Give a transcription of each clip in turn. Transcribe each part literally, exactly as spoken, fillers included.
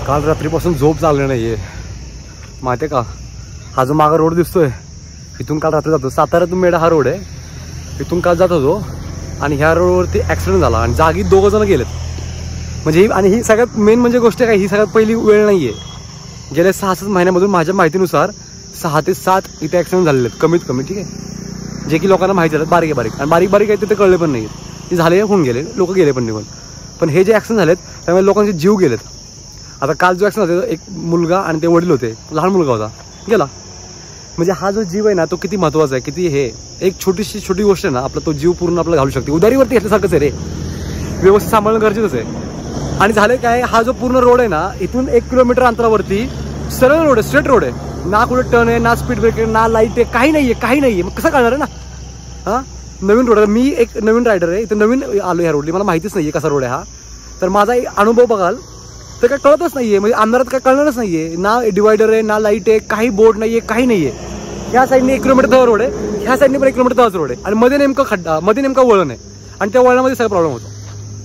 काल रात्रीपासून झोप चालली नाही आहे माहिती आहे का. हा जो मागा रोड दिसतोय इथून काल रात्री जातो, साताऱ्यातून मेढा हा रोड आहे, इथून काल जात होतो आणि ह्या रोडवरती ॲक्सिडेंट झाला आणि जागी दोघं जण गेलेत. म्हणजे ही आणि ही सगळ्यात मेन म्हणजे गोष्ट काय, ही सगळ्यात पहिली वेळ नाही आहे. गेल्या सहा सात महिन्यामधून माझ्या माहितीनुसार सहा ते सात इथे ॲक्सिडेंट झालेले आहेत कमीत कमी, ठीक आहे, जे की लोकांना माहिती झालं बारीक बारीक आणि बारीक बारीक आहे ते कळले पण नाही, ते झाले होऊन गेले, लोक गेले पण निघून. पण हे जे ॲक्सिडेंट झालेत त्यामुळे लोकांचे जीव गेलेत. आता काल जो ॲक्सिडेंट झाला एक मुलगा आणि ते वडील होते, लहान मुलगा होता, गेला. म्हणजे हा जो जीव आहे ना तो किती महत्त्वाचा आहे, किती हे एक छोटीशी छोटी गोष्ट आहे ना आपला तो जीव पूर्ण आपल्याला घालू शकते. उदारीवरती घेतल्यासारखंच आहे रे, व्यवस्थित सांभाळणं गरजेचंच आहे. आणि झालं काय, हा जो पूर्ण रोड आहे ना इथून एक किलोमीटर अंतरावरती सरळ रोड आहे, स्ट्रेट रोड आहे, ना कुठे टर्न आहे, ना स्पीड ब्रेक आहे, ना लाईट आहे, काही नाही आहे, काही नाही आहे. मग कसं कळणार आहे ना. हां नवीन रोड आहे, मी एक नवीन रायडर आहे, इथं नवीन आलो ह्या रोडली, मला माहितीच नाही आहे कसा रोड आहे हा. तर माझा एक अनुभव बघाल तर काय कळतच नाही आहे, म्हणजे अंधारात काय कळणारच नाही आहे, ना डिवायडर आहे, ना लाईट आहे, काही बोर्ड नाही आहे, काही नाही आहे. ह्या साईडने एक किलोमीटर दहा रोड आहे, ह्या साईडने पण एक किलोमीटर दहाच रोड आहे आणि मध्ये नेमकं खड्डा, मध्ये नेमकं वळण आहे आणि त्या वळणामध्ये सगळा प्रॉब्लेम होतो.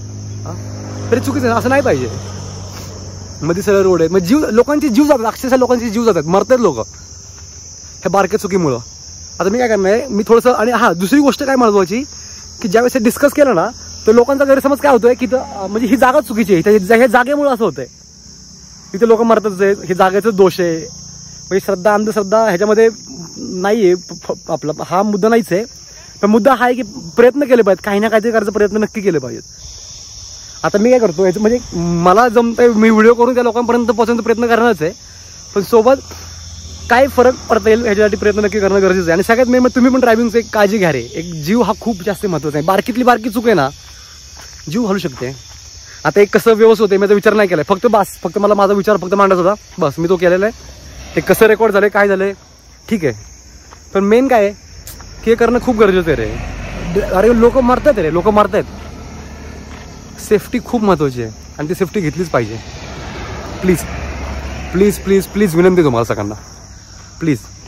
तरी चुकीचं आहे, असं नाही पाहिजे. मध्ये सगळं रोड आहे, मग जीव लोकांचे जीव जातात, अक्षरशः लोकांचे जीव जातात, मरतात लोक ह्या बारक्या चुकीमुळं. आता मी काय करणार आहे, मी थोडंसं आणि हां दुसरी गोष्ट काय महत्त्वाची की ज्यावेळेस हे डिस्कस केलं ना तर लोकांचा गैरसमज काय होतोय की म्हणजे ही जागा चुकीची आहे, ह्या जागेमुळं असं होतंय, इथे लोक मरतच आहेत, हे जागेचा दोष आहे. म्हणजे श्रद्धा अंधश्रद्धा ह्याच्यामध्ये नाही आहे, आपला हा मुद्दा नाहीच आहे. पण मुद्दा हा आहे की प्रयत्न केले पाहिजेत, काही ना काहीतरी करायचा प्रयत्न नक्की केले पाहिजेत. आता मी काय करतो याचं म्हणजे मला जमतंय, मी व्हिडिओ करून त्या लोकांपर्यंत पोहोचण्याचा प्रयत्न करणारच आहे, पण सोबत काय फरक पडता येईल ह्याच्यासाठी प्रयत्न नक्की करणं गरजेचं आहे. आणि सगळ्यात मेन तुम्ही पण ड्रायव्हिंगचं एक काळजी घ्या रे, एक जीव हा खूप जास्त महत्त्वाचा आहे. बारकीतली बारकी चूक आहे ना जीव घालू शकते. आता एक कसं व्यवस्थित होते माझा विचार नाही केलाय, फक्त बस फक्त मला माझा विचार फक्त मांडायचा होता, बस मी तो केलेला आहे. ते कसं रेकॉर्ड झालं काय झालं ठीक आहे, पण मेन काय आहे की हे करणं खूप गरजेचं आहे रे. अरे लोक मरतात रे, लोक मरतात. सेफ्टी खूप महत्त्वाची आहे आणि ती सेफ्टी घेतलीच पाहिजे. प्लीज प्लीज प्लीज प्लीज विनंती तुम्हाला सगळ्यांना, प्लीज.